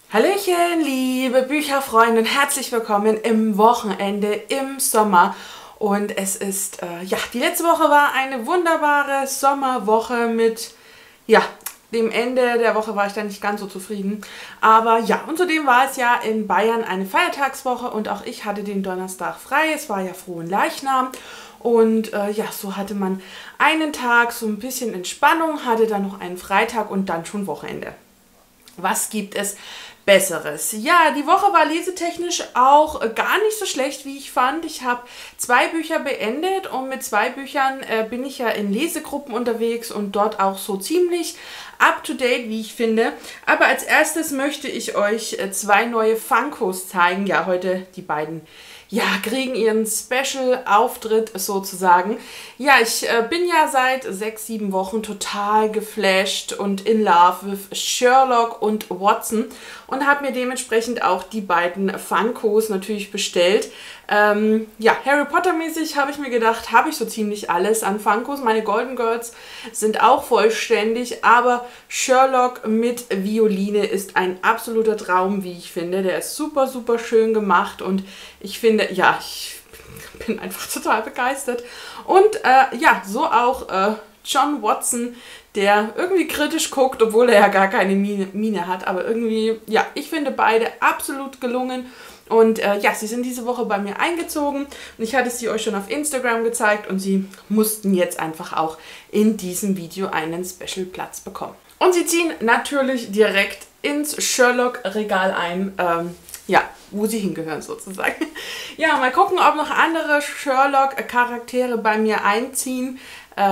Hallöchen, liebe Bücherfreunde, und herzlich willkommen im Wochenende im Sommer. Und es ist, die letzte Woche war eine wunderbare Sommerwoche mit, dem Ende der Woche war ich dann nicht ganz so zufrieden. Aber ja, und zudem war es ja in Bayern eine Feiertagswoche und auch ich hatte den Donnerstag frei. Es war ja Fronleichnam. Und so hatte man einen Tag so ein bisschen Entspannung, hatte dann noch einen Freitag und dann schon Wochenende. Was gibt es Besseres? Ja, die Woche war lesetechnisch auch gar nicht so schlecht, wie ich fand. Ich habe 2 Bücher beendet und mit 2 Büchern bin ich ja in Lesegruppen unterwegs und dort auch so ziemlich up-to-date, wie ich finde. Aber als erstes möchte ich euch 2 neue Funkos zeigen. Ja, heute die beiden kriegen ihren Special-Auftritt sozusagen. Ja, ich bin ja seit 6, 7 Wochen total geflasht und in love with Sherlock und Watson und habe mir dementsprechend auch die beiden Funkos natürlich bestellt. Harry Potter mäßig habe ich mir gedacht, habe ich so ziemlich alles an Funkos. Meine Golden Girls sind auch vollständig, aber Sherlock mit Violine ist ein absoluter Traum, wie ich finde. Der ist super, super schön gemacht und ich finde, ich bin einfach total begeistert. Und so auch John Watson, der irgendwie kritisch guckt, obwohl er ja gar keine Miene hat. Aber irgendwie, ich finde beide absolut gelungen. Und sie sind diese Woche bei mir eingezogen und ich hatte sie euch schon auf Instagram gezeigt und sie mussten jetzt einfach auch in diesem Video einen Special-Platz bekommen. Und sie ziehen natürlich direkt ins Sherlock-Regal ein, wo sie hingehören sozusagen. Ja, mal gucken, ob noch andere Sherlock-Charaktere bei mir einziehen.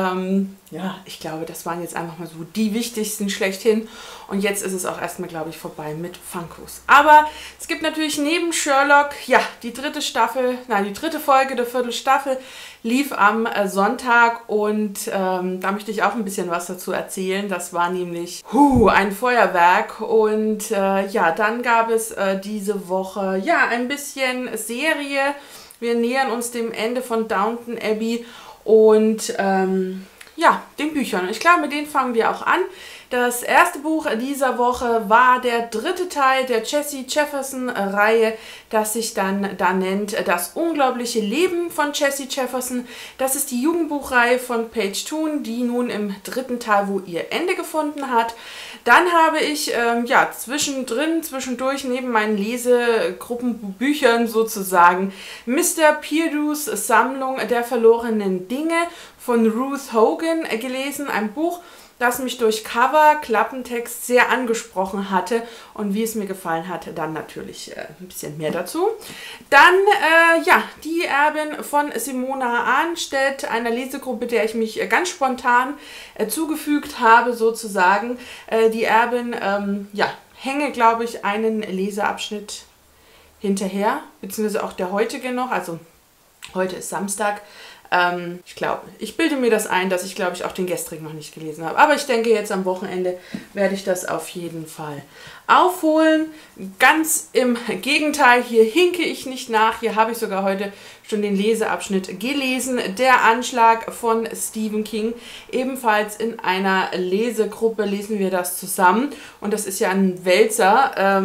Ich glaube, das waren jetzt einfach mal so die wichtigsten schlechthin. Und jetzt ist es auch erstmal, glaube ich, vorbei mit Funkos. Aber es gibt natürlich neben Sherlock, die dritte Folge der 4. Staffel lief am Sonntag. Und da möchte ich auch ein bisschen was dazu erzählen. Das war nämlich ein Feuerwerk. Und dann gab es diese Woche ein bisschen Serie. Wir nähern uns dem Ende von Downton Abbey. Und den Büchern. Ich glaube, mit denen fangen wir auch an. Das erste Buch dieser Woche war der 3. Teil der Jessie Jefferson-Reihe, das sich dann da nennt Das unglaubliche Leben von Jessie Jefferson. Das ist die Jugendbuchreihe von Paige Toon, die nun im 3. Teil wo ihr Ende gefunden hat. Dann habe ich zwischendurch neben meinen Lesegruppenbüchern sozusagen Mr. Peardews Sammlung der verlorenen Dinge von Ruth Hogan gelesen. Ein Buch, das mich durch Cover, Klappentext sehr angesprochen hatte und wie es mir gefallen hat, dann natürlich ein bisschen mehr dazu. Dann, Die Erbin von Simona Arnstedt, einer Lesegruppe, der ich mich ganz spontan zugefügt habe sozusagen. Die Erbin, hänge, glaube ich, einen Leseabschnitt hinterher, beziehungsweise auch der heutige noch, also heute ist Samstag. Ich bilde mir das ein, dass ich, glaube ich, auch den gestrigen noch nicht gelesen habe. Aber ich denke, jetzt am Wochenende werde ich das auf jeden Fall aufholen. Ganz im Gegenteil, hier hinke ich nicht nach. Hier habe ich sogar heute schon den Leseabschnitt gelesen. Der Anschlag von Stephen King. Ebenfalls in einer Lesegruppe lesen wir das zusammen. Und das ist ja ein Wälzer.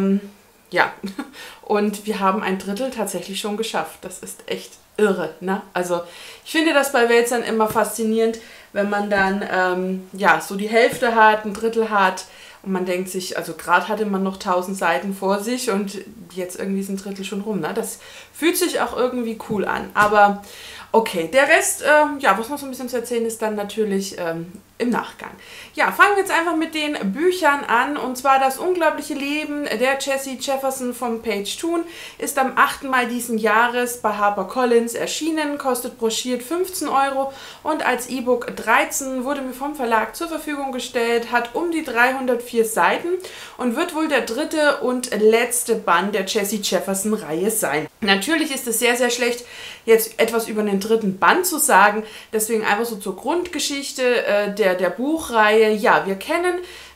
Und wir haben ein Drittel tatsächlich schon geschafft. Das ist echt irre, ne? Also ich finde das bei Wälzern immer faszinierend, wenn man dann so die Hälfte hat, ein Drittel hat und man denkt sich, also gerade hatte man noch 1000 Seiten vor sich und jetzt irgendwie ist ein Drittel schon rum, ne? Das fühlt sich auch irgendwie cool an, aber okay, der Rest, was noch so ein bisschen zu erzählen ist, dann natürlich im Nachgang. Ja, fangen wir jetzt einfach mit den Büchern an. Und zwar Das unglaubliche Leben der Jessie Jefferson von Paige Toon ist am 8. Mai diesen Jahres bei HarperCollins erschienen, kostet broschiert 15 € und als E-Book 13, wurde mir vom Verlag zur Verfügung gestellt, hat um die 304 Seiten und wird wohl der 3. und letzte Band der Jessie Jefferson-Reihe sein. Natürlich ist es sehr, sehr schlecht, jetzt etwas über den 3. Band zu sagen, deswegen einfach so zur Grundgeschichte der Buchreihe. Ja, wir kennen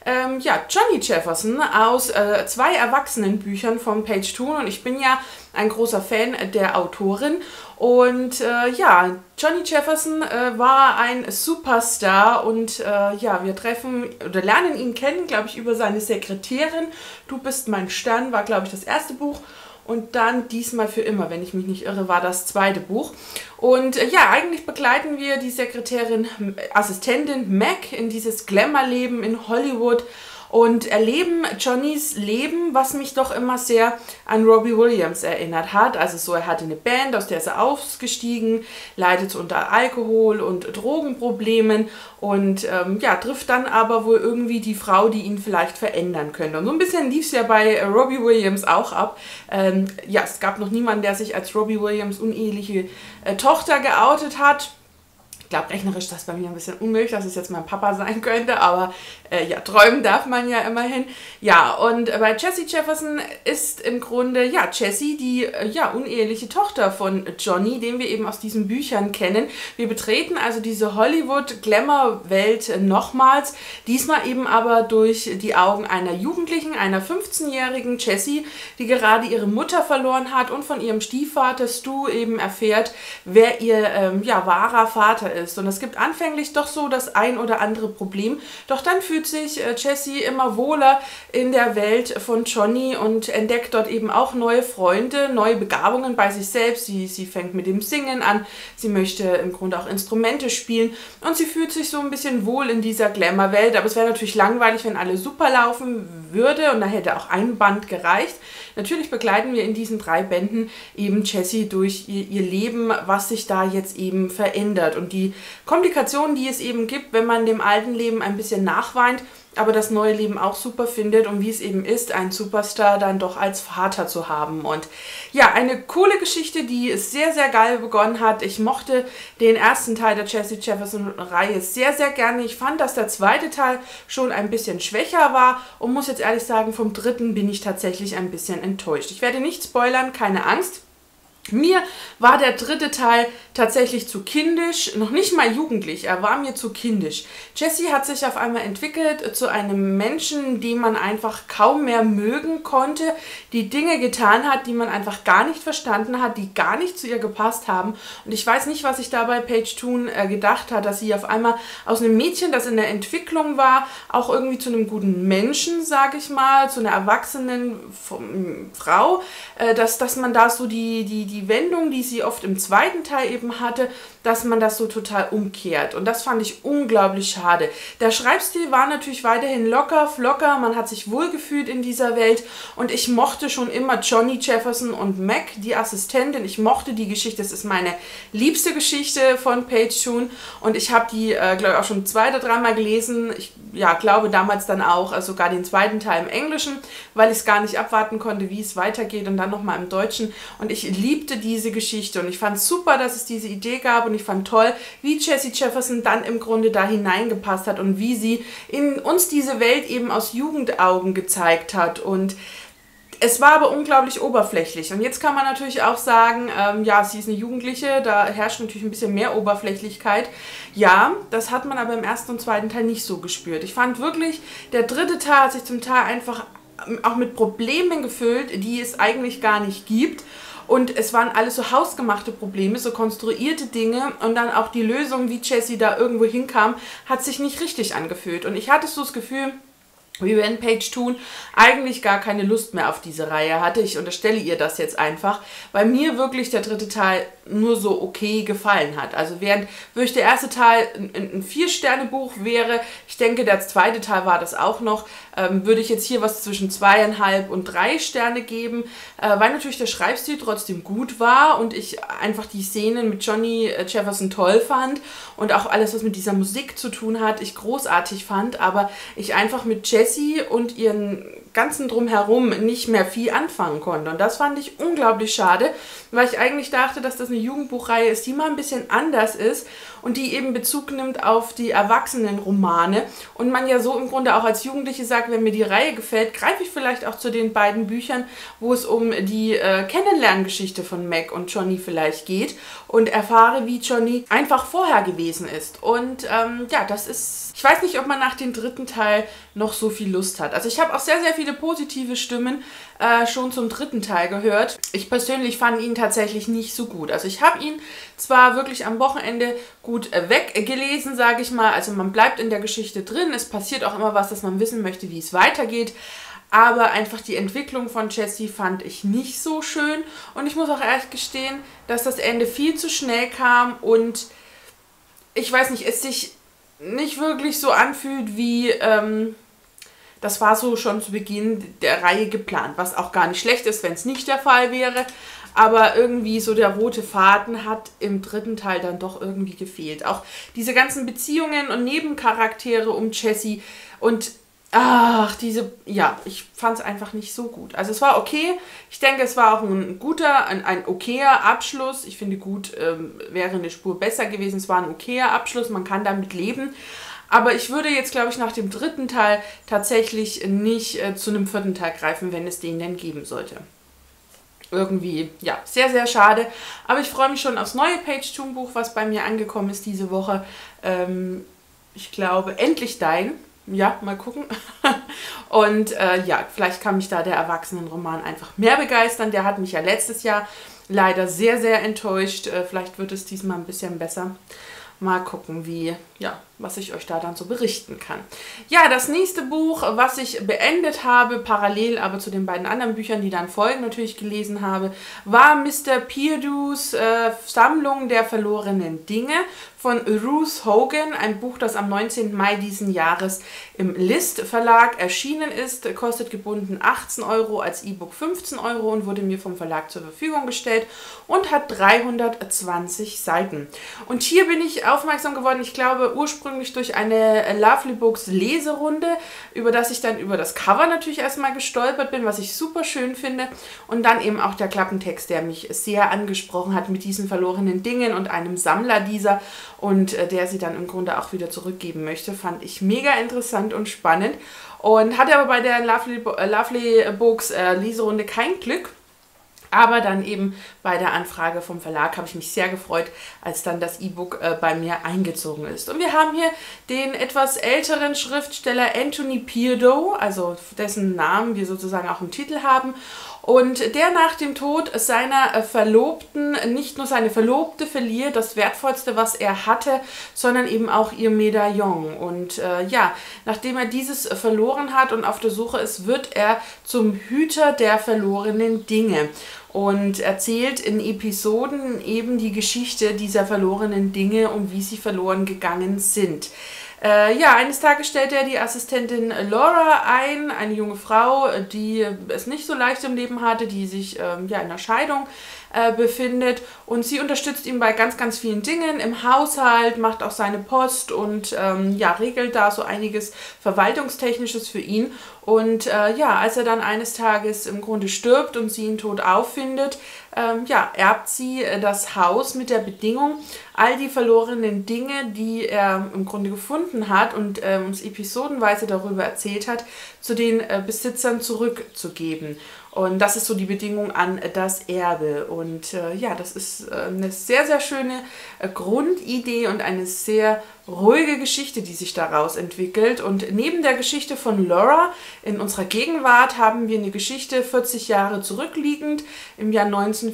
ja, Johnny Jefferson aus 2 Erwachsenenbüchern von Paige Toon, und ich bin ja ein großer Fan der Autorin. Und ja, Johnny Jefferson war ein Superstar, und ja, wir treffen oder lernen ihn kennen, glaube ich, über seine Sekretärin. Du bist mein Stern war, glaube ich, das erste Buch. Und dann Diesmal für immer, wenn ich mich nicht irre, war das zweite Buch. Und ja, eigentlich begleiten wir die Sekretärin, Assistentin Mac in dieses Glamour-Leben in Hollywood und erleben Johnnys Leben, was mich doch immer sehr an Robbie Williams erinnert hat. Also so, er hatte eine Band, aus der ist er ausgestiegen, leidet unter Alkohol- und Drogenproblemen und ja, trifft dann aber wohl irgendwie die Frau, die ihn vielleicht verändern könnte. Und so ein bisschen lief es ja bei Robbie Williams auch ab. Ja, es gab noch niemanden, der sich als Robbie Williams uneheliche Tochter geoutet hat. Ich glaube, rechnerisch ist das bei mir ein bisschen unmöglich, dass es jetzt mein Papa sein könnte, aber ja, träumen darf man ja immerhin. Ja, und bei Jessie Jefferson ist im Grunde, ja, Jessie die, ja, uneheliche Tochter von Johnny, den wir eben aus diesen Büchern kennen. Wir betreten also diese Hollywood-Glamour-Welt nochmals, diesmal eben aber durch die Augen einer Jugendlichen, einer 15-jährigen Jessie, die gerade ihre Mutter verloren hat und von ihrem Stiefvater Stu eben erfährt, wer ihr, ja, wahrer Vater ist. Und es gibt anfänglich doch so das ein oder andere Problem, doch dann fühlt sich Jessie immer wohler in der Welt von Johnny und entdeckt dort eben auch neue Freunde, neue Begabungen bei sich selbst. Sie fängt mit dem Singen an, sie möchte im Grunde auch Instrumente spielen und sie fühlt sich so ein bisschen wohl in dieser Glamour-Welt. Aber es wäre natürlich langweilig, wenn alles super laufen würde, und da hätte auch ein Band gereicht. Natürlich begleiten wir in diesen 3 Bänden eben Jessie durch ihr Leben, was sich da jetzt eben verändert und die Komplikationen, die es eben gibt, wenn man dem alten Leben ein bisschen nachweint, aber das neue Leben auch super findet, und wie es eben ist, einen Superstar dann doch als Vater zu haben. Und ja, eine coole Geschichte, die sehr, sehr geil begonnen hat. Ich mochte den ersten Teil der Jessie Jefferson-Reihe sehr, sehr gerne. Ich fand, dass der zweite Teil schon ein bisschen schwächer war und muss jetzt ehrlich sagen, vom dritten bin ich tatsächlich ein bisschen enttäuscht. Ich werde nicht spoilern, keine Angst. Mir war der dritte Teil tatsächlich zu kindisch, noch nicht mal jugendlich, er war mir zu kindisch. Jessie hat sich auf einmal entwickelt zu einem Menschen, den man einfach kaum mehr mögen konnte, die Dinge getan hat, die man einfach gar nicht verstanden hat, die gar nicht zu ihr gepasst haben. Und ich weiß nicht, was sich dabei Paige Toon gedacht hat, dass sie auf einmal aus einem Mädchen, das in der Entwicklung war, auch irgendwie zu einem guten Menschen, sage ich mal, zu einer erwachsenen Frau, dass man da so die Wendung, die sie oft im zweiten Teil eben hatte, dass man das so total umkehrt. Und das fand ich unglaublich schade. Der Schreibstil war natürlich weiterhin locker, flocker, man hat sich wohlgefühlt in dieser Welt, und ich mochte schon immer Johnny Jefferson und Mac, die Assistentin. Ich mochte die Geschichte, das ist meine liebste Geschichte von Paige Toon, und ich habe die, glaube ich, auch schon 2 oder 3 Mal gelesen. Ich glaube damals dann auch sogar den zweiten Teil im Englischen, weil ich es gar nicht abwarten konnte, wie es weitergeht, und dann nochmal im Deutschen. Und ich liebte diese Geschichte, und ich fand es super, dass es diese Idee gab, und ich fand toll, wie Jessie Jefferson dann im Grunde da hineingepasst hat und wie sie in uns diese Welt eben aus Jugendaugen gezeigt hat. Und es war aber unglaublich oberflächlich. Und jetzt kann man natürlich auch sagen, ja, sie ist eine Jugendliche, da herrscht natürlich ein bisschen mehr Oberflächlichkeit. Ja, das hat man aber im ersten und zweiten Teil nicht so gespürt. Ich fand wirklich, der dritte Teil hat sich zum Teil einfach auch mit Problemen gefüllt, die es eigentlich gar nicht gibt. Und es waren alles so hausgemachte Probleme, so konstruierte Dinge, und dann auch die Lösung, wie Jessie da irgendwo hinkam, hat sich nicht richtig angefühlt. Und ich hatte so das Gefühl, wie wenn Paige Toon eigentlich gar keine Lust mehr auf diese Reihe hatte. Ich unterstelle ihr das jetzt einfach, weil mir wirklich der dritte Teil nur so okay gefallen hat. Also während wirklich der erste Teil ein 4-Sterne-Buch wäre, ich denke, der zweite Teil war das auch noch, würde ich jetzt hier was zwischen 2,5 und 3 Sterne geben, weil natürlich der Schreibstil trotzdem gut war und ich einfach die Szenen mit Johnny Jefferson toll fand und auch alles, was mit dieser Musik zu tun hat, ich großartig fand, aber ich einfach mit Jessie und ihren ganzen Drumherum nicht mehr viel anfangen konnte. Und das fand ich unglaublich schade, weil ich eigentlich dachte, dass das eine Jugendbuchreihe ist, die mal ein bisschen anders ist und die eben Bezug nimmt auf die Erwachsenenromane. Und man ja so im Grunde auch als Jugendliche sagt, wenn mir die Reihe gefällt, greife ich vielleicht auch zu den beiden Büchern, wo es um die Kennenlerngeschichte von Mac und Johnny vielleicht geht und erfahre, wie Johnny einfach vorher gewesen ist. Und ja, das ist, ich weiß nicht, ob man nach dem dritten Teil noch so viel Lust hat. Also ich habe auch sehr, sehr viele positive Stimmen schon zum dritten Teil gehört. Ich persönlich fand ihn tatsächlich nicht so gut. Also ich habe ihn zwar wirklich am Wochenende gut weggelesen, sage ich mal. Also man bleibt in der Geschichte drin. Es passiert auch immer was, dass man wissen möchte, wie es weitergeht. Aber einfach die Entwicklung von Jessie fand ich nicht so schön. Und ich muss auch ehrlich gestehen, dass das Ende viel zu schnell kam und ich weiß nicht, es sich nicht wirklich so anfühlt wie, das war so schon zu Beginn der Reihe geplant. Was auch gar nicht schlecht ist, wenn es nicht der Fall wäre. Aber irgendwie so der rote Faden hat im dritten Teil dann doch irgendwie gefehlt. Auch diese ganzen Beziehungen und Nebencharaktere um Jessie und ich fand es einfach nicht so gut. Also es war okay. Ich denke, es war auch ein okayer Abschluss. Ich finde, gut wäre eine Spur besser gewesen. Es war ein okayer Abschluss. Man kann damit leben. Aber ich würde jetzt, glaube ich, nach dem dritten Teil tatsächlich nicht zu einem vierten Teil greifen, wenn es den denn geben sollte. Irgendwie, ja, sehr, sehr schade. Aber ich freue mich schon aufs neue Page-Tune-Buch, was bei mir angekommen ist diese Woche. Ich glaube, Endlich Dein. Ja, mal gucken. Und vielleicht kann mich da der Erwachsenenroman einfach mehr begeistern. Der hat mich ja letztes Jahr leider sehr, sehr enttäuscht. Vielleicht wird es diesmal ein bisschen besser. Mal gucken, was ich euch da dann so berichten kann. Ja, das nächste Buch, was ich beendet habe, parallel aber zu den beiden anderen Büchern, die dann folgen, natürlich gelesen habe, war Mr. Peerdus Sammlung der verlorenen Dinge von Ruth Hogan. Ein Buch, das am 19. Mai diesen Jahres im List Verlag erschienen ist. Kostet gebunden 18 €, als E-Book 15 € und wurde mir vom Verlag zur Verfügung gestellt und hat 320 Seiten. Und hier bin ich aufmerksam geworden, ich glaube ursprünglich durch eine Lovely Books Leserunde, über das ich dann über das Cover natürlich erstmal gestolpert bin, was ich super schön finde. Und dann eben auch der Klappentext, der mich sehr angesprochen hat mit diesen verlorenen Dingen und einem Sammler dieser und der sie dann im Grunde auch wieder zurückgeben möchte. Fand ich mega interessant und spannend und hatte aber bei der Lovely Books Leserunde kein Glück. Aber dann eben bei der Anfrage vom Verlag habe ich mich sehr gefreut, als dann das E-Book bei mir eingezogen ist. Und wir haben hier den etwas älteren Schriftsteller Anthony Pierdo, also dessen Namen wir sozusagen auch im Titel haben. Und der nach dem Tod seiner Verlobten nicht nur seine Verlobte verliert, das Wertvollste, was er hatte, sondern eben auch ihr Medaillon. Und nachdem er dieses verloren hat und auf der Suche ist, wird er zum Hüter der verlorenen Dinge und erzählt in Episoden eben die Geschichte dieser verlorenen Dinge und wie sie verloren gegangen sind. Eines Tages stellt er die Assistentin Laura ein, eine junge Frau, die es nicht so leicht im Leben hatte, die sich in einer Scheidung befindet und sie unterstützt ihn bei ganz, ganz vielen Dingen im Haushalt, macht auch seine Post und regelt da so einiges Verwaltungstechnisches für ihn. Und als er dann eines Tages im Grunde stirbt und sie ihn tot auffindet, erbt sie das Haus mit der Bedingung, all die verlorenen Dinge, die er im Grunde gefunden hat und uns episodenweise darüber erzählt hat, zu den Besitzern zurückzugeben. Und das ist so die Bedingung an das Erbe. Und das ist eine sehr, sehr schöne Grundidee und eine sehr ruhige Geschichte, die sich daraus entwickelt. Und neben der Geschichte von Laura in unserer Gegenwart haben wir eine Geschichte 40 Jahre zurückliegend im Jahr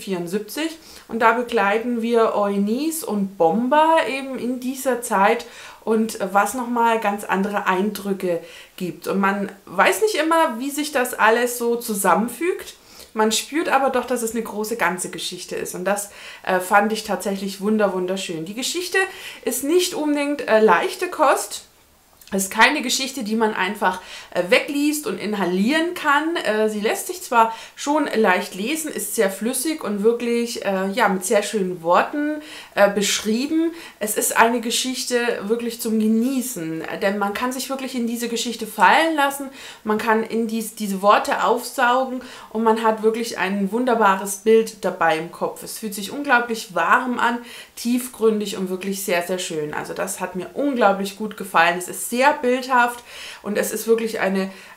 1974. Und da begleiten wir Eunice und Bomba eben in dieser Zeit und was nochmal ganz andere Eindrücke gibt. Und man weiß nicht immer, wie sich das alles so zusammenfügt. Man spürt aber doch, dass es eine große ganze Geschichte ist. Und das fand ich tatsächlich wunderschön. Die Geschichte ist nicht unbedingt leichte Kost. Es ist keine Geschichte, die man einfach wegliest und inhalieren kann. Sie lässt sich zwar schon leicht lesen, ist sehr flüssig und wirklich mit sehr schönen Worten beschrieben. Es ist eine Geschichte wirklich zum Genießen, denn man kann sich wirklich in diese Geschichte fallen lassen. Man kann in diese Worte aufsaugen und man hat wirklich ein wunderbares Bild dabei im Kopf. Es fühlt sich unglaublich warm an, tiefgründig und wirklich sehr, sehr schön. Also das hat mir unglaublich gut gefallen. Es ist sehr bildhaft und es ist wirklich eine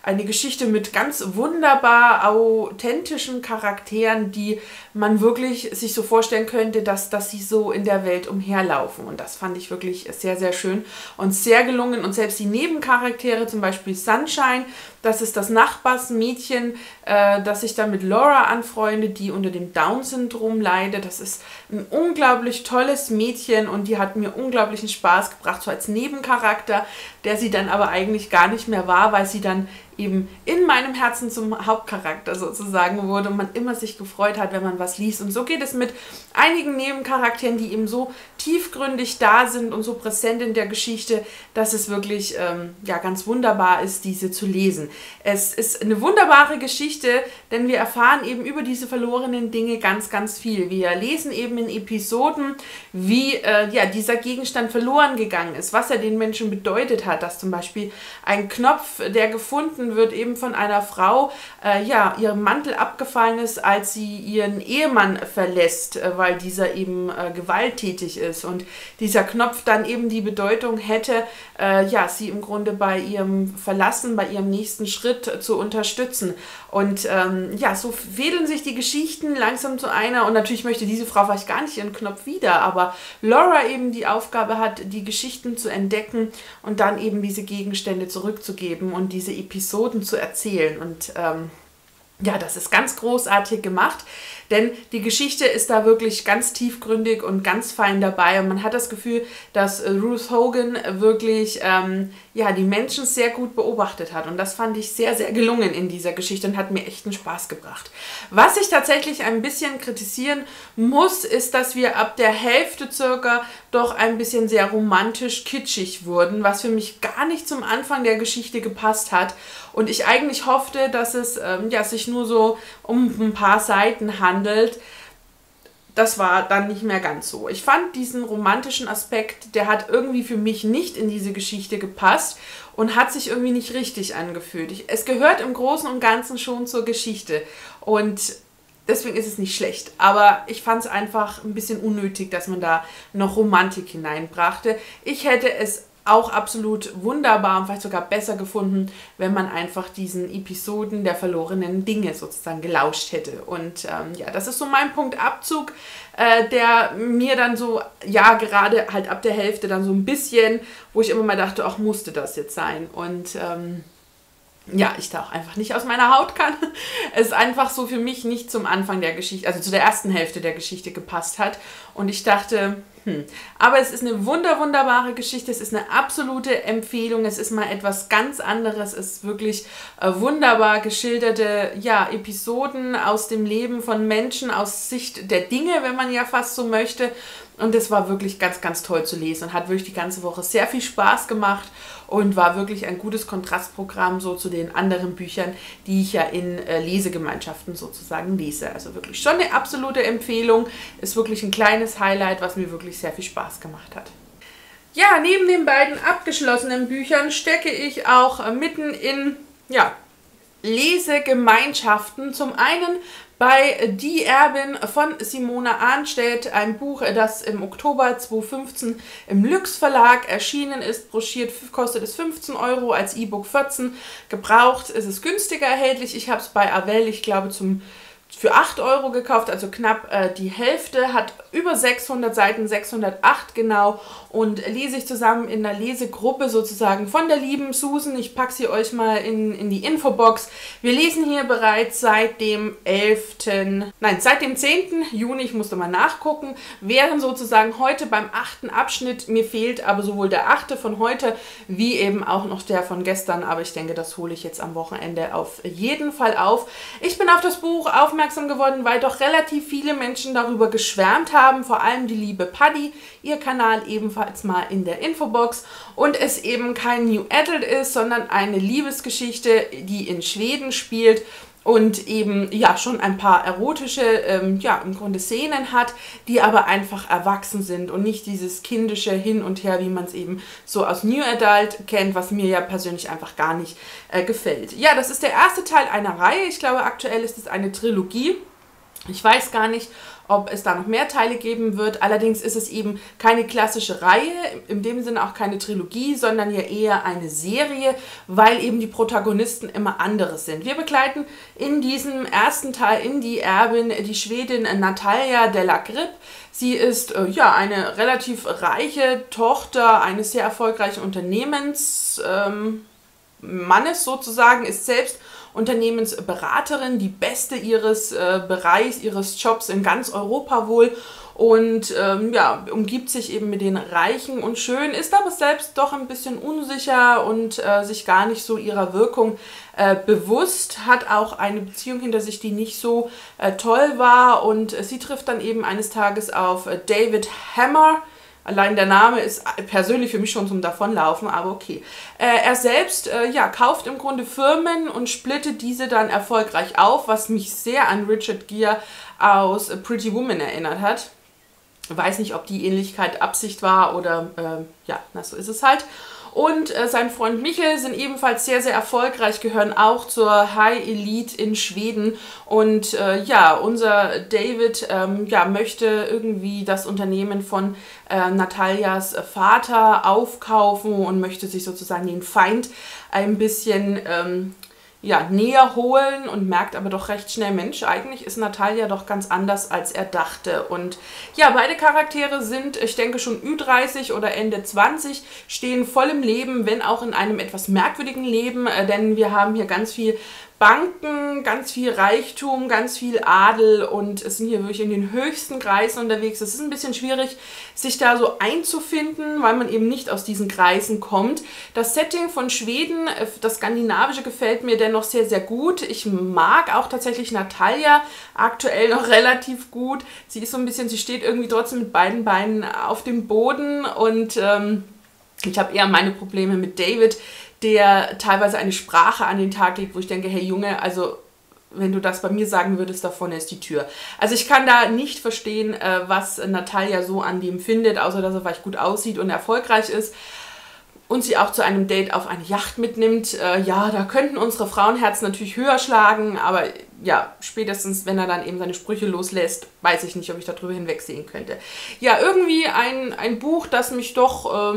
eine Geschichte mit ganz wunderbar authentischen Charakteren, die man wirklich sich so vorstellen könnte, dass sie so in der Welt umherlaufen. Und das fand ich wirklich sehr, sehr schön und sehr gelungen. Und selbst die Nebencharaktere, zum Beispiel Sunshine, das ist das Nachbarsmädchen, das sich dann mit Laura anfreundet, die unter dem Down-Syndrom leidet. Das ist ein unglaublich tolles Mädchen und die hat mir unglaublichen Spaß gebracht, so als Nebencharakter, der sie dann aber eigentlich gar nicht mehr war, weil sie dann eben in meinem Herzen zum Hauptcharakter sozusagen wurde und man immer sich gefreut hat, wenn man was liest. Und so geht es mit einigen Nebencharakteren, die eben so tiefgründig da sind und so präsent in der Geschichte, dass es wirklich ja, ganz wunderbar ist, diese zu lesen. Es ist eine wunderbare Geschichte, denn wir erfahren eben über diese verlorenen Dinge ganz, ganz viel. Wir lesen eben in Episoden, wie ja, dieser Gegenstand verloren gegangen ist, was er den Menschen bedeutet hat, dass zum Beispiel ein Knopf, der gefunden wird, eben von einer Frau, ja, ihrem Mantel abgefallen ist, als sie ihren Ehemann verlässt, weil dieser eben gewalttätig ist. Und dieser Knopf dann eben die Bedeutung hätte, ja, sie im Grunde bei ihrem Verlassen, bei ihrem nächsten Schritt zu unterstützen. Und ja, so fädeln sich die Geschichten langsam zu einer. Und natürlich möchte diese Frau vielleicht gar nicht ihren Knopf wieder, aber Laura eben die Aufgabe hat, die Geschichten zu entdecken und dann eben diese Gegenstände zurückzugeben und diese Episoden zu erzählen. Und ja, das ist ganz großartig gemacht, denn die Geschichte ist da wirklich ganz tiefgründig und ganz fein dabei und man hat das Gefühl, dass Ruth Hogan wirklich ja, die Menschen sehr gut beobachtet hat und das fand ich sehr, sehr gelungen in dieser Geschichte und hat mir echt einen Spaß gebracht. Was ich tatsächlich ein bisschen kritisieren muss, ist, dass wir ab der Hälfte circa doch ein bisschen sehr romantisch kitschig wurden, was für mich gar nicht zum Anfang der Geschichte gepasst hat und ich eigentlich hoffte, dass es ja, sich nur so um ein paar Seiten handelt. Das war dann nicht mehr ganz so. Ich fand diesen romantischen Aspekt, der hat irgendwie für mich nicht in diese Geschichte gepasst und hat sich irgendwie nicht richtig angefühlt. Es gehört im Großen und Ganzen schon zur Geschichte und deswegen ist es nicht schlecht. Aber ich fand es einfach ein bisschen unnötig, dass man da noch Romantik hineinbrachte. Ich hätte es auch absolut wunderbar und vielleicht sogar besser gefunden, wenn man einfach diesen Episoden der verlorenen Dinge sozusagen gelauscht hätte. Und ja, das ist so mein Punkt Abzug, der mir dann so, ja, gerade halt ab der Hälfte dann so ein bisschen, wo ich immer mal dachte, ach, musste das jetzt sein? Und ja, ich da auch einfach nicht aus meiner Haut kann. Es einfach so für mich nicht zum Anfang der Geschichte, also zu der ersten Hälfte der Geschichte gepasst hat. Und ich dachte, aber es ist eine wunderbare Geschichte, es ist eine absolute Empfehlung, es ist mal etwas ganz anderes, es ist wirklich wunderbar geschilderte, ja, Episoden aus dem Leben von Menschen, aus Sicht der Dinge, wenn man ja fast so möchte. Und es war wirklich ganz, ganz toll zu lesen und hat wirklich die ganze Woche sehr viel Spaß gemacht und war wirklich ein gutes Kontrastprogramm so zu den anderen Büchern, die ich ja in Lesegemeinschaften sozusagen lese. Also wirklich schon eine absolute Empfehlung, ist wirklich ein kleines Highlight, was mir wirklich sehr viel Spaß gemacht hat. Ja, neben den beiden abgeschlossenen Büchern stecke ich auch mitten in, ja, Lesegemeinschaften. Zum einen bei Die Erbin von Simone Arnstedt, ein Buch, das im Oktober 2015 im Lüx Verlag erschienen ist. Broschiert kostet es 15 €, als E-Book 14. Gebraucht ist es günstiger erhältlich. Ich habe es bei Avell, ich glaube, für 8 € gekauft, also knapp die Hälfte, hat über 600 Seiten, 608 genau und lese ich zusammen in einer Lesegruppe sozusagen von der lieben Susan. Ich packe sie euch mal in die Infobox. Wir lesen hier bereits seit dem 10. Juni, ich musste mal nachgucken, wären sozusagen heute beim 8. Abschnitt. Mir fehlt aber sowohl der 8. von heute wie eben auch noch der von gestern, aber ich denke, das hole ich jetzt am Wochenende auf jeden Fall auf. Ich bin auf das Buch aufmerksam geworden, weil doch relativ viele Menschen darüber geschwärmt haben, vor allem die liebe Paddy, ihr Kanal ebenfalls mal in der Infobox und es eben kein New Adult ist, sondern eine Liebesgeschichte, die in Schweden spielt und eben ja schon ein paar erotische, ja im Grunde Szenen hat, die aber einfach erwachsen sind und nicht dieses kindische Hin und Her, wie man es eben so aus New Adult kennt, was mir ja persönlich einfach gar nicht gefällt. Ja, das ist der erste Teil einer Reihe. Ich glaube, aktuell ist es eine Trilogie. Ich weiß gar nicht, ob es da noch mehr Teile geben wird. Allerdings ist es eben keine klassische Reihe, in dem Sinne auch keine Trilogie, sondern ja eher eine Serie, weil eben die Protagonisten immer andere sind. Wir begleiten in diesem ersten Teil die Erbin, die Schwedin Natalia Della Grip. Sie ist ja eine relativ reiche Tochter eines sehr erfolgreichen Unternehmensmannes sozusagen, ist selbst Unternehmensberaterin, die beste ihres Bereichs, ihres Jobs in ganz Europa wohl und ja, umgibt sich eben mit den Reichen und Schönen, ist aber selbst doch ein bisschen unsicher und sich gar nicht so ihrer Wirkung bewusst, hat auch eine Beziehung hinter sich, die nicht so toll war und sie trifft dann eben eines Tages auf David Hammer. Allein der Name ist persönlich für mich schon zum Davonlaufen, aber okay. Er selbst ja, kauft im Grunde Firmen und splittet diese dann erfolgreich auf, was mich sehr an Richard Gere aus Pretty Woman erinnert hat. Ich weiß nicht, ob die Ähnlichkeit Absicht war oder ja, na, so ist es halt. Und sein Freund Michael sind ebenfalls sehr, sehr erfolgreich, gehören auch zur High Elite in Schweden. Und ja, unser David ja, möchte irgendwie das Unternehmen von Natalias Vater aufkaufen und möchte sich sozusagen den Feind ein bisschen ja, näher holen und merkt aber doch recht schnell, Mensch, eigentlich ist Natalia doch ganz anders, als er dachte. Und ja, beide Charaktere sind, ich denke, schon Ü30 oder Ende 20, stehen voll im Leben, wenn auch in einem etwas merkwürdigen Leben, denn wir haben hier ganz viel Banken, ganz viel Reichtum, ganz viel Adel und es sind hier wirklich in den höchsten Kreisen unterwegs. Es ist ein bisschen schwierig, sich da so einzufinden, weil man eben nicht aus diesen Kreisen kommt. Das Setting von Schweden, das Skandinavische, gefällt mir dennoch sehr, sehr gut. Ich mag auch tatsächlich Natalia aktuell noch relativ gut. Sie ist so ein bisschen, sie steht irgendwie trotzdem mit beiden Beinen auf dem Boden und ich habe eher meine Probleme mit David, der teilweise eine Sprache an den Tag legt, wo ich denke, hey Junge, also wenn du das bei mir sagen würdest, da vorne ist die Tür. Also ich kann da nicht verstehen, was Natalia so an dem findet, außer dass er vielleicht gut aussieht und erfolgreich ist und sie auch zu einem Date auf eine Yacht mitnimmt. Ja, da könnten unsere Frauenherzen natürlich höher schlagen, aber ja, spätestens, wenn er dann eben seine Sprüche loslässt, weiß ich nicht, ob ich darüber hinwegsehen könnte. Ja, irgendwie ein Buch, das mich doch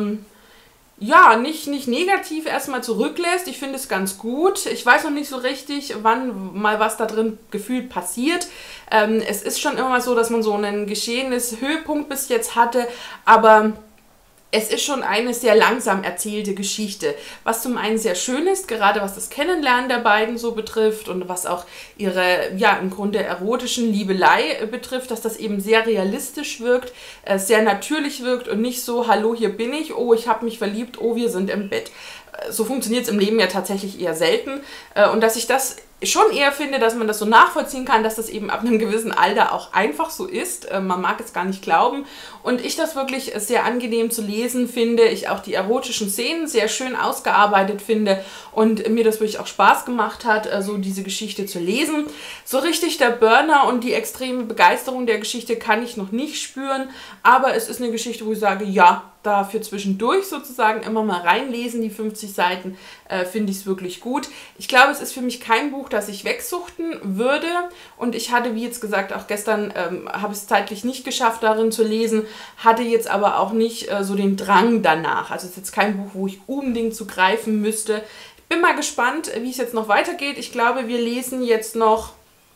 ja, nicht negativ erstmal zurücklässt. Ich finde es ganz gut. Ich weiß noch nicht so richtig, wann mal was da drin gefühlt passiert. Es ist schon immer mal so, dass man so einen geschehenes Höhepunkt bis jetzt hatte, aber es ist schon eine sehr langsam erzählte Geschichte, was zum einen sehr schön ist, gerade was das Kennenlernen der beiden so betrifft und was auch ihre, ja, im Grunde erotischen Liebelei betrifft, dass das eben sehr realistisch wirkt, sehr natürlich wirkt und nicht so, hallo, hier bin ich, oh, ich habe mich verliebt, oh, wir sind im Bett. So funktioniert es im Leben ja tatsächlich eher selten und dass ich das schon eher finde, dass man das so nachvollziehen kann, dass das eben ab einem gewissen Alter auch einfach so ist. Man mag es gar nicht glauben. Und ich das wirklich sehr angenehm zu lesen finde. Ich auch die erotischen Szenen sehr schön ausgearbeitet finde und mir das wirklich auch Spaß gemacht hat, so diese Geschichte zu lesen. So richtig der Burner und die extreme Begeisterung der Geschichte kann ich noch nicht spüren, aber es ist eine Geschichte, wo ich sage, ja, dafür zwischendurch sozusagen immer mal reinlesen, die 50 Seiten, finde ich es wirklich gut. Ich glaube, es ist für mich kein Buch, das ich wegsuchten würde und ich hatte, wie jetzt gesagt, auch gestern habe ich es zeitlich nicht geschafft, darin zu lesen, hatte jetzt aber auch nicht so den Drang danach. Also es ist jetzt kein Buch, wo ich unbedingt zugreifen müsste. Ich bin mal gespannt, wie es jetzt noch weitergeht. Ich glaube, wir lesen jetzt noch,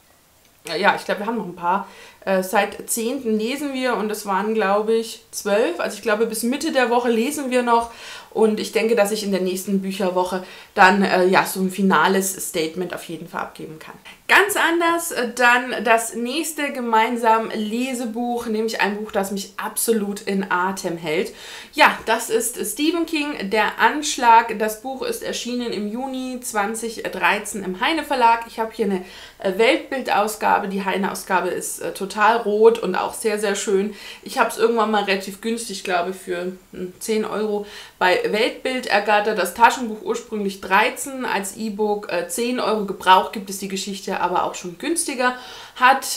ja, ich glaube, wir haben noch ein paar. Seit 10. lesen wir und es waren, glaube ich, 12. Also ich glaube, bis Mitte der Woche lesen wir noch. Und ich denke, dass ich in der nächsten Bücherwoche dann ja, so ein finales Statement auf jeden Fall abgeben kann. Ganz anders dann das nächste gemeinsam Lesebuch, nämlich ein Buch, das mich absolut in Atem hält. Ja, das ist Stephen King, Der Anschlag. Das Buch ist erschienen im Juni 2013 im Heine Verlag. Ich habe hier eine Weltbildausgabe. Die Heine-Ausgabe ist total rot und auch sehr, sehr schön. Ich habe es irgendwann mal relativ günstig, glaube ich, für 10 € bei Weltbild ergattert. Das Taschenbuch ursprünglich 13, als E-Book 10 € gebraucht, gibt es die Geschichte aber auch schon günstiger. Hat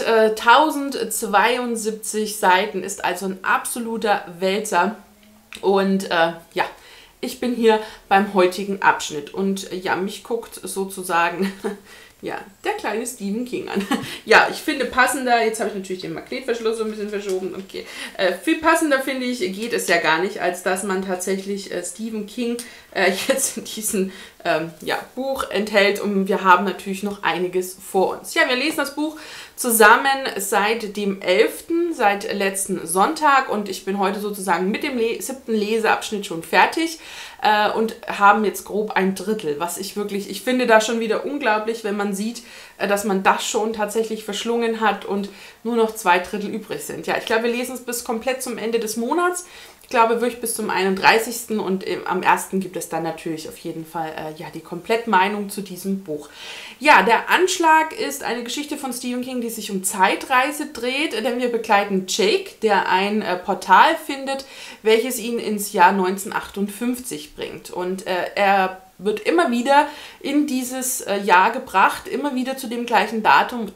1072 Seiten, ist also ein absoluter Wälzer. Und ja, ich bin hier beim heutigen Abschnitt und ja, mich guckt sozusagen Ja, der kleine Stephen King an. Ja, ich finde passender, jetzt habe ich natürlich den Magnetverschluss so ein bisschen verschoben, okay. Viel passender finde ich, geht es ja gar nicht, als dass man tatsächlich Stephen King jetzt in diesem Buch enthält und wir haben natürlich noch einiges vor uns. Ja, wir lesen das Buch zusammen seit dem 11., seit letzten Sonntag und ich bin heute sozusagen mit dem 7. Leseabschnitt schon fertig und haben jetzt grob ein Drittel, was ich finde da schon wieder unglaublich, wenn man sieht, dass man das schon tatsächlich verschlungen hat und nur noch 2 Drittel übrig sind. Ja, ich glaube, wir lesen es bis komplett zum Ende des Monats. Ich glaube wirklich bis zum 31. und am 1. gibt es dann natürlich auf jeden Fall die Komplettmeinung zu diesem Buch. Ja, der Anschlag ist eine Geschichte von Stephen King, die sich um Zeitreise dreht, denn wir begleiten Jake, der ein Portal findet, welches ihn ins Jahr 1958 bringt. Und er wird immer wieder in dieses Jahr gebracht, immer wieder zu dem gleichen Datum.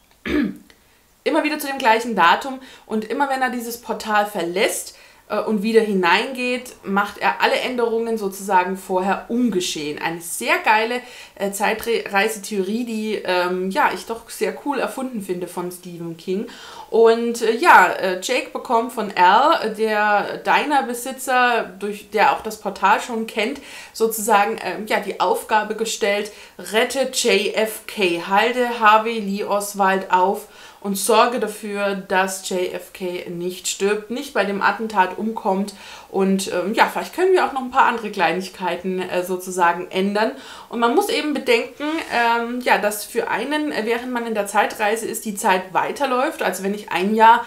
Und immer wenn er dieses Portal verlässt, und wieder hineingeht, macht er alle Änderungen sozusagen vorher ungeschehen. Eine sehr geile Zeitreisetheorie, die ich doch sehr cool erfunden finde von Stephen King. Und Jake bekommt von Al, der Diner-Besitzer, der auch das Portal schon kennt, sozusagen die Aufgabe gestellt, rette JFK, halte Harvey Lee Oswald auf und sorge dafür, dass JFK nicht stirbt, nicht bei dem Attentat umkommt und vielleicht können wir auch noch ein paar andere Kleinigkeiten sozusagen ändern. Und man muss eben bedenken, dass für einen, während man in der Zeitreise ist, die Zeit weiterläuft. Also wenn ich ein Jahr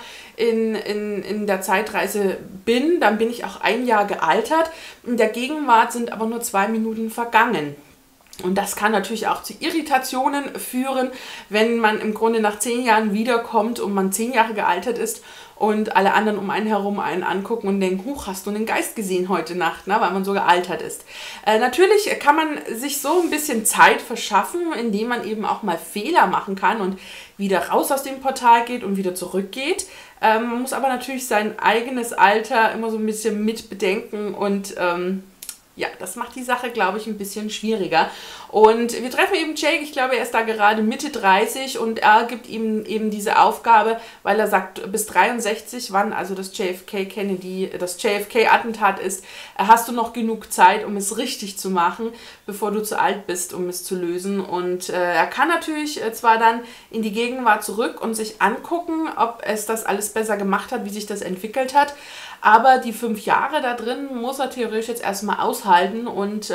in der Zeitreise bin, dann bin ich auch ein Jahr gealtert. In der Gegenwart sind aber nur 2 Minuten vergangen. Und das kann natürlich auch zu Irritationen führen, wenn man im Grunde nach 10 Jahren wiederkommt und man 10 Jahre gealtert ist und alle anderen um einen herum einen angucken und denken, huch, hast du einen Geist gesehen heute Nacht, ne? Weil man so gealtert ist. Natürlich kann man sich so ein bisschen Zeit verschaffen, indem man eben auch mal Fehler machen kann und wieder raus aus dem Portal geht und wieder zurückgeht. Man muss aber natürlich sein eigenes Alter immer so ein bisschen mit bedenken und das macht die Sache, glaube ich, ein bisschen schwieriger. Und wir treffen eben Jake, ich glaube, er ist da gerade Mitte 30 und er gibt ihm eben diese Aufgabe, weil er sagt, bis 63, wann also das JFK-Attentat ist, hast du noch genug Zeit, um es richtig zu machen, bevor du zu alt bist, um es zu lösen. Und er kann natürlich zwar dann in die Gegenwart zurück und sich angucken, ob es das alles besser gemacht hat, wie sich das entwickelt hat, aber die 5 Jahre da drin muss er theoretisch jetzt erstmal aushalten und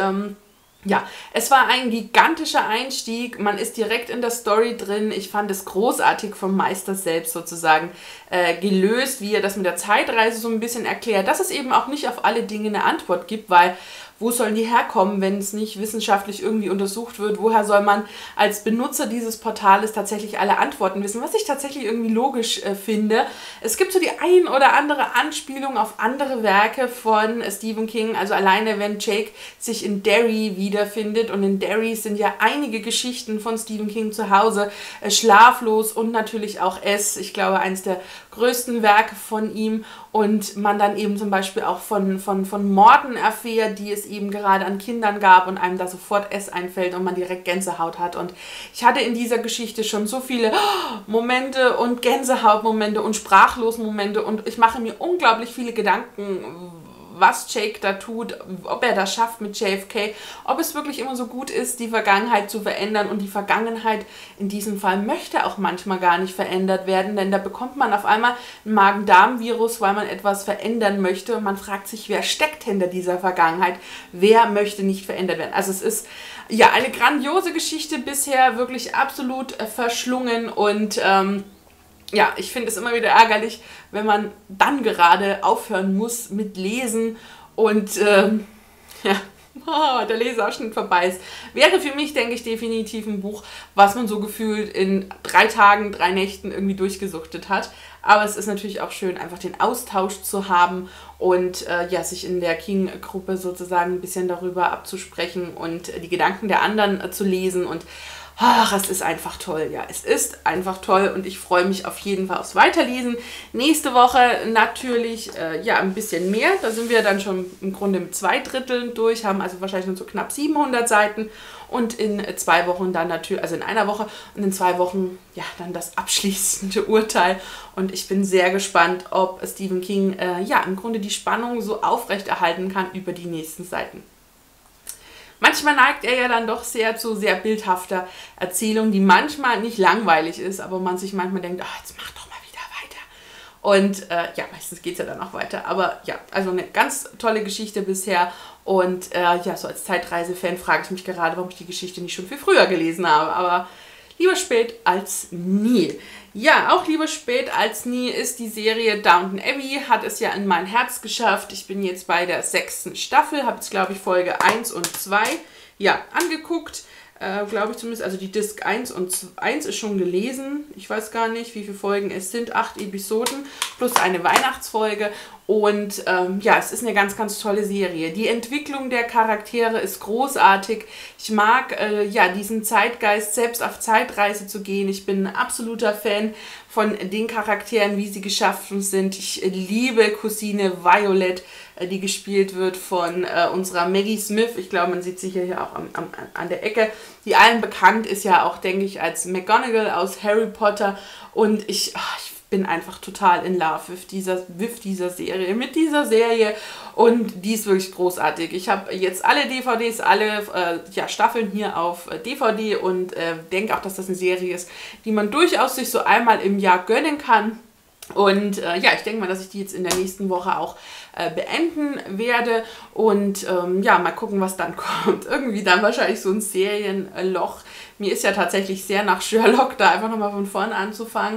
es war ein gigantischer Einstieg, man ist direkt in der Story drin, ich fand es großartig vom Meister selbst sozusagen gelöst, wie er das mit der Zeitreise so ein bisschen erklärt, dass es eben auch nicht auf alle Dinge eine Antwort gibt, weil wo sollen die herkommen, wenn es nicht wissenschaftlich irgendwie untersucht wird? Woher soll man als Benutzer dieses Portales tatsächlich alle Antworten wissen? Was ich tatsächlich irgendwie logisch finde. Es gibt so die ein oder andere Anspielung auf andere Werke von Stephen King. Also alleine, wenn Jake sich in Derry wiederfindet. Und in Derry sind ja einige Geschichten von Stephen King zu Hause. Schlaflos und natürlich auch S. Ich glaube, eines der größten Werke von ihm. Und man dann eben zum Beispiel auch von Morden erfährt, die es eben gerade an Kindern gab und einem da sofort S einfällt und man direkt Gänsehaut hat. Und ich hatte in dieser Geschichte schon so viele Momente und Gänsehautmomente und Sprachlos-Momente und ich mache mir unglaublich viele Gedanken, was Jake da tut, ob er das schafft mit JFK, ob es wirklich immer so gut ist, die Vergangenheit zu verändern. Und die Vergangenheit in diesem Fall möchte auch manchmal gar nicht verändert werden, denn da bekommt man auf einmal ein Magen-Darm-Virus, weil man etwas verändern möchte. Und man fragt sich, wer steckt hinter dieser Vergangenheit? Wer möchte nicht verändert werden? Also es ist eine grandiose Geschichte bisher, wirklich absolut verschlungen und ich finde es immer wieder ärgerlich, wenn man dann gerade aufhören muss mit Lesen und der Leseabschnitt vorbei ist. Wäre für mich, denke ich, definitiv ein Buch, was man so gefühlt in 3 Tagen, 3 Nächten irgendwie durchgesuchtet hat. Aber es ist natürlich auch schön, einfach den Austausch zu haben und sich in der King-Gruppe sozusagen ein bisschen darüber abzusprechen und die Gedanken der anderen zu lesen und ach, es ist einfach toll. Ja, es ist einfach toll und ich freue mich auf jeden Fall aufs Weiterlesen. Nächste Woche natürlich ja ein bisschen mehr. Da sind wir dann schon im Grunde mit 2/3 durch, haben also wahrscheinlich nur so knapp 700 Seiten. Und in 2 Wochen dann natürlich, also in einer Woche und in 2 Wochen, ja, dann das abschließende Urteil. Und ich bin sehr gespannt, ob Stephen King, ja, im Grunde die Spannung so aufrechterhalten kann über die nächsten Seiten. Manchmal neigt er ja dann doch sehr zu sehr bildhafter Erzählung, die manchmal nicht langweilig ist, aber man sich manchmal denkt, ach, jetzt mach doch mal wieder weiter. Und ja, meistens geht es ja dann auch weiter. Aber ja, also eine ganz tolle Geschichte bisher. Und ja, so als Zeitreise-Fan frage ich mich gerade, warum ich die Geschichte nicht schon viel früher gelesen habe. Aber lieber spät als nie. Ja, auch lieber spät als nie ist die Serie Downton Abbey, hat es ja in mein Herz geschafft. Ich bin jetzt bei der 6. Staffel, habe jetzt glaube ich Folge 1 und 2 ja, angeguckt. Glaube ich zumindest, also die Disc 1 und 1 ist schon gelesen. Ich weiß gar nicht, wie viele Folgen es sind. 8 Episoden plus eine Weihnachtsfolge. Und ja, es ist eine ganz, ganz tolle Serie. Die Entwicklung der Charaktere ist großartig. Ich mag ja diesen Zeitgeist, selbst auf Zeitreise zu gehen. Ich bin ein absoluter Fan von den Charakteren, wie sie geschaffen sind. Ich liebe Cousine Violet, die gespielt wird von unserer Maggie Smith. Ich glaube, man sieht sie hier auch an der Ecke. Die allen bekannt ist ja auch, denke ich, als McGonagall aus Harry Potter. Und ich bin einfach total in love with dieser Serie, mit dieser Serie. Und die ist wirklich großartig. Ich habe jetzt alle DVDs, alle ja, Staffeln hier auf DVD und denke auch, dass das eine Serie ist, die man durchaus sich so einmal im Jahr gönnen kann. Und ja, ich denke mal, dass ich die jetzt in der nächsten Woche auch beenden werde und ja, mal gucken, was dann kommt. Irgendwie dann wahrscheinlich so ein Serienloch. Mir ist ja tatsächlich sehr nach Sherlock, da einfach nochmal von vorne anzufangen.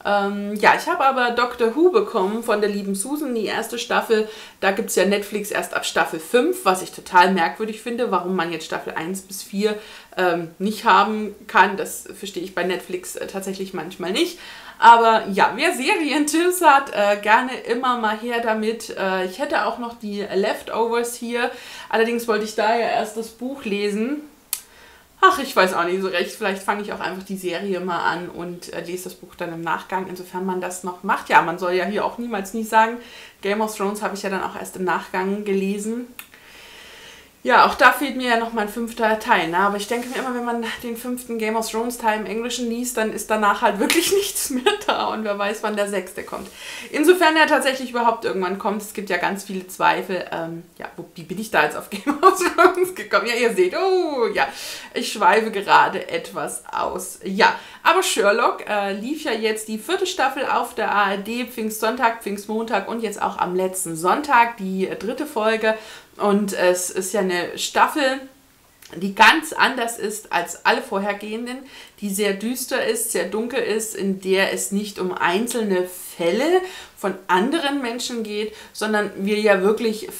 Ja, ich habe aber Doctor Who bekommen von der lieben Susan, die erste Staffel. Da gibt es ja Netflix erst ab Staffel 5, was ich total merkwürdig finde, warum man jetzt Staffel 1 bis 4 nicht haben kann. Das verstehe ich bei Netflix tatsächlich manchmal nicht. Aber ja, wer Serientipps hat, gerne immer mal her damit. Ich hätte auch noch die Leftovers hier. Allerdings wollte ich da ja erst das Buch lesen. Ach, ich weiß auch nicht so recht. Vielleicht fange ich auch einfach die Serie mal an und lese das Buch dann im Nachgang, insofern man das noch macht. Ja, man soll ja hier auch niemals nie sagen. Game of Thrones habe ich ja dann auch erst im Nachgang gelesen. Ja, auch da fehlt mir ja noch mein 5. Teil. Ne? Aber ich denke mir immer, wenn man den 5. Game of Thrones Teil im Englischen liest, dann ist danach halt wirklich nichts mehr da. Und wer weiß, wann der 6. kommt. Insofern er tatsächlich überhaupt irgendwann kommt. Es gibt ja ganz viele Zweifel. Ja, wie bin ich da jetzt auf Game of Thrones gekommen? Ja, ihr seht, oh ja, ich schweife gerade etwas aus. Ja, aber Sherlock lief ja jetzt die 4. Staffel auf der ARD, Pfingstsonntag, Pfingstmontag und jetzt auch am letzten Sonntag die 3. Folge. Und es ist ja eine Staffel, die ganz anders ist als alle vorhergehenden, die sehr düster ist, sehr dunkel ist, in der es nicht um einzelne Fälle von anderen Menschen geht, sondern wir ja wirklich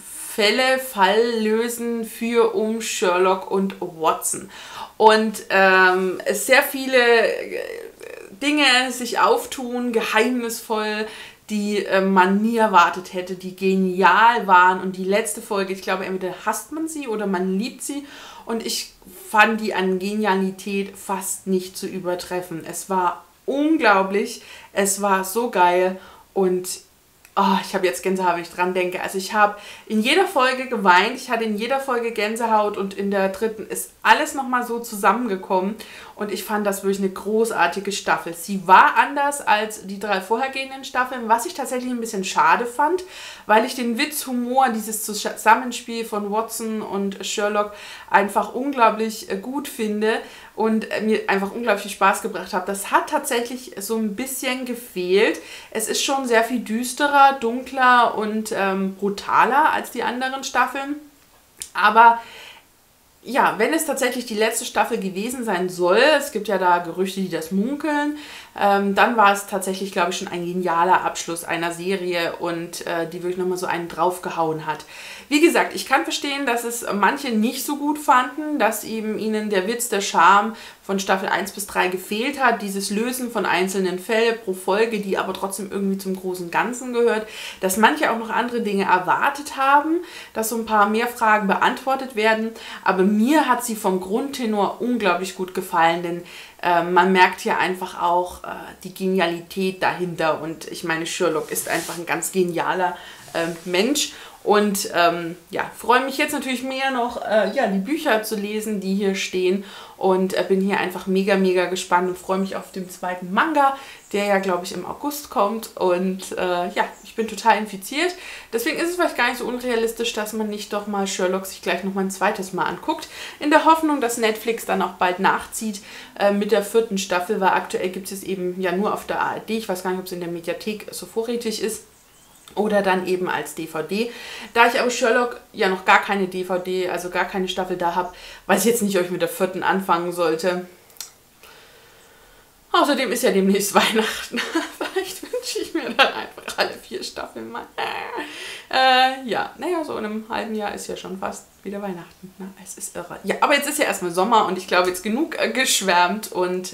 Fall lösen um Sherlock und Watson. Und es sehr viele Dinge sich auftun, geheimnisvoll, die man nie erwartet hätte, die genial waren. Und die letzte Folge, ich glaube, entweder hasst man sie oder man liebt sie. Und ich fand die an Genialität fast nicht zu übertreffen. Es war unglaublich, es war so geil und oh, ich habe jetzt Gänsehaut, wenn ich dran denke. Also ich habe in jeder Folge geweint, ich hatte in jeder Folge Gänsehaut und in der 3. ist alles nochmal so zusammengekommen und ich fand das wirklich eine großartige Staffel. Sie war anders als die 3 vorhergehenden Staffeln, was ich tatsächlich ein bisschen schade fand, weil ich den Witz, Humor, dieses Zusammenspiel von Watson und Sherlock einfach unglaublich gut finde und mir einfach unglaublich viel Spaß gebracht hat. Das hat tatsächlich so ein bisschen gefehlt. Es ist schon sehr viel düsterer, dunkler und brutaler als die anderen Staffeln. Aber ja, wenn es tatsächlich die letzte Staffel gewesen sein soll, es gibt ja da Gerüchte, die das munkeln, dann war es tatsächlich, glaube ich, schon ein genialer Abschluss einer Serie und die wirklich nochmal so einen draufgehauen hat. Wie gesagt, ich kann verstehen, dass es manche nicht so gut fanden, dass eben ihnen der Witz, der Charme von Staffel 1 bis 3 gefehlt hat. Dieses Lösen von einzelnen Fällen pro Folge, die aber trotzdem irgendwie zum großen Ganzen gehört. Dass manche auch noch andere Dinge erwartet haben, dass so ein paar mehr Fragen beantwortet werden. Aber mir hat sie vom Grundtenor unglaublich gut gefallen, denn man merkt hier einfach auch die Genialität dahinter. Und ich meine, Sherlock ist einfach ein ganz genialer Mensch. Und ja, freue mich jetzt natürlich mehr noch, ja, die Bücher zu lesen, die hier stehen. Und bin hier einfach mega, mega gespannt und freue mich auf den zweiten Manga, der ja, glaube ich, im August kommt. Und ja, ich bin total infiziert. Deswegen ist es vielleicht gar nicht so unrealistisch, dass man nicht doch mal Sherlock sich gleich noch mal ein zweites Mal anguckt. In der Hoffnung, dass Netflix dann auch bald nachzieht mit der 4. Staffel, weil aktuell gibt es eben ja nur auf der ARD. Ich weiß gar nicht, ob es in der Mediathek so vorrätig ist. Oder dann eben als DVD. Da ich aber Sherlock ja noch gar keine DVD, also gar keine Staffel da habe, weiß ich jetzt nicht, ob ich mit der 4. anfangen sollte. Außerdem ist ja demnächst Weihnachten. Vielleicht wünsche ich mir dann einfach alle 4 Staffeln mal. Ja, naja, so in einem halben Jahr ist ja schon fast wieder Weihnachten. Na, es ist irre. Ja, aber jetzt ist ja erstmal Sommer und ich glaube, jetzt genug geschwärmt. Und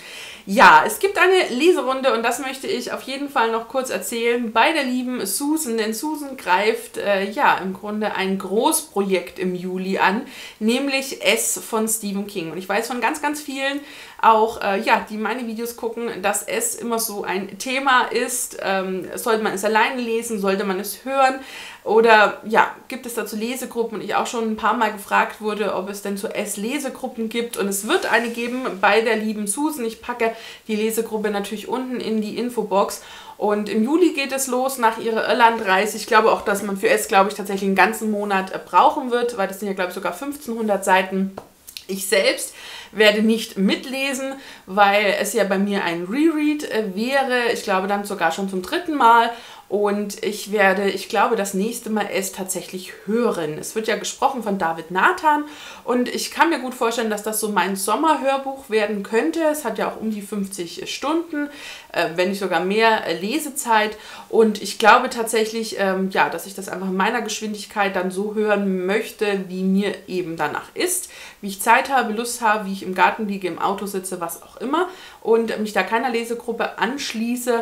ja, es gibt eine Leserunde und das möchte ich auf jeden Fall noch kurz erzählen bei der lieben Susan. Denn Susan greift ja im Grunde ein Großprojekt im Juli an, nämlich S von Stephen King. Und ich weiß von ganz, ganz vielen auch, ja, die meine Videos gucken, dass S immer so ein Thema ist. Sollte man es alleine lesen? Sollte man es hören? Oder ja, gibt es dazu Lesegruppen? Und ich auch schon ein paar Mal gefragt wurde, ob es denn zu S Lesegruppen gibt. Und es wird eine geben bei der lieben Susan. Ich packe die Lesegruppe natürlich unten in die Infobox. Und im Juli geht es los nach ihrer Irlandreise. Ich glaube auch, dass man für S, glaube ich, tatsächlich einen ganzen Monat brauchen wird, weil das sind ja, glaube ich, sogar 1500 Seiten. Ich selbst werde nicht mitlesen, weil es ja bei mir ein Reread wäre. Ich glaube dann sogar schon zum 3. Mal. Und ich glaube, das nächste Mal es tatsächlich hören. Es wird ja gesprochen von David Nathan und ich kann mir gut vorstellen, dass das so mein Sommerhörbuch werden könnte. Es hat ja auch um die 50 Stunden, wenn nicht sogar mehr Lesezeit. Und ich glaube tatsächlich, ja, dass ich das einfach in meiner Geschwindigkeit dann so hören möchte, wie mir eben danach ist. Wie ich Zeit habe, Lust habe, wie ich im Garten liege, im Auto sitze, was auch immer. Und mich da keiner Lesegruppe anschließe.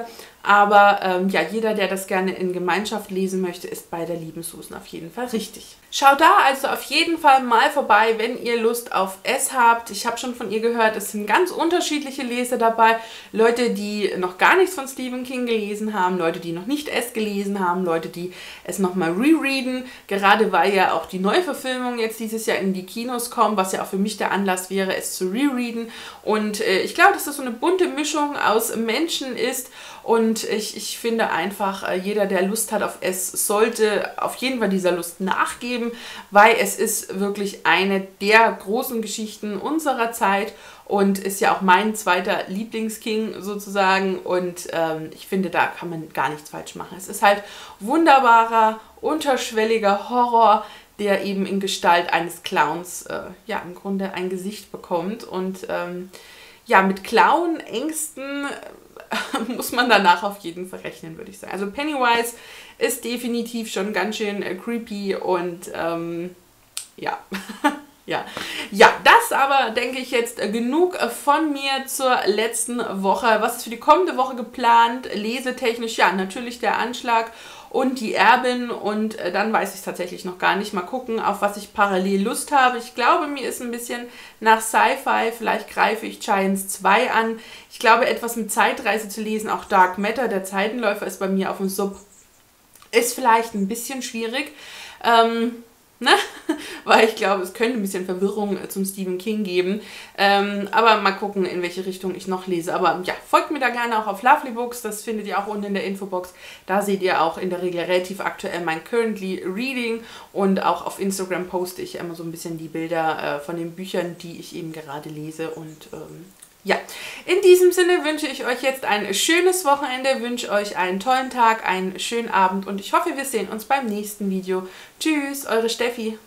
Aber ja, jeder, der das gerne in Gemeinschaft lesen möchte, ist bei der lieben Susan auf jeden Fall richtig. Schaut da also auf jeden Fall mal vorbei, wenn ihr Lust auf S habt. Ich habe schon von ihr gehört, es sind ganz unterschiedliche Leser dabei. Leute, die noch gar nichts von Stephen King gelesen haben, Leute, die noch nicht S gelesen haben, Leute, die es nochmal rereaden. Gerade weil ja auch die Neuverfilmung jetzt dieses Jahr in die Kinos kommt, was ja auch für mich der Anlass wäre, es zu rereaden. Und ich glaube, dass das so eine bunte Mischung aus Menschen ist. Und ich finde einfach, jeder, der Lust hat auf S, sollte auf jeden Fall dieser Lust nachgeben, weil es ist wirklich eine der großen Geschichten unserer Zeit und ist ja auch mein zweiter Lieblingsking sozusagen. Und ich finde, da kann man gar nichts falsch machen. Es ist halt wunderbarer, unterschwelliger Horror, der eben in Gestalt eines Clowns ja im Grunde ein Gesicht bekommt. Und ja, mit Clown, Ängsten muss man danach auf jeden Fall rechnen, würde ich sagen. Also Pennywise ist definitiv schon ganz schön creepy und ja. Ja, das aber, denke ich, jetzt genug von mir zur letzten Woche. Was ist für die kommende Woche geplant? Lesetechnisch, ja, natürlich der Anschlag und die Erbin und dann weiß ich es tatsächlich noch gar nicht. Mal gucken, auf was ich parallel Lust habe. Ich glaube, mir ist ein bisschen nach Sci-Fi. Vielleicht greife ich Giants 2 an. Ich glaube, etwas mit Zeitreise zu lesen, auch Dark Matter, der Zeitenläufer, ist bei mir auf dem Sub. Ist vielleicht ein bisschen schwierig. Ne? Weil ich glaube, es könnte ein bisschen Verwirrung zum Stephen King geben. Aber mal gucken, in welche Richtung ich noch lese. Aber ja, folgt mir da gerne auch auf Lovely Books. Das findet ihr auch unten in der Infobox. Da seht ihr auch in der Regel relativ aktuell mein Currently Reading. Und auch auf Instagram poste ich immer so ein bisschen die Bilder von den Büchern, die ich eben gerade lese. Und ja, in diesem Sinne wünsche ich euch jetzt ein schönes Wochenende, wünsche euch einen tollen Tag, einen schönen Abend und ich hoffe, wir sehen uns beim nächsten Video. Tschüss, eure Steffi.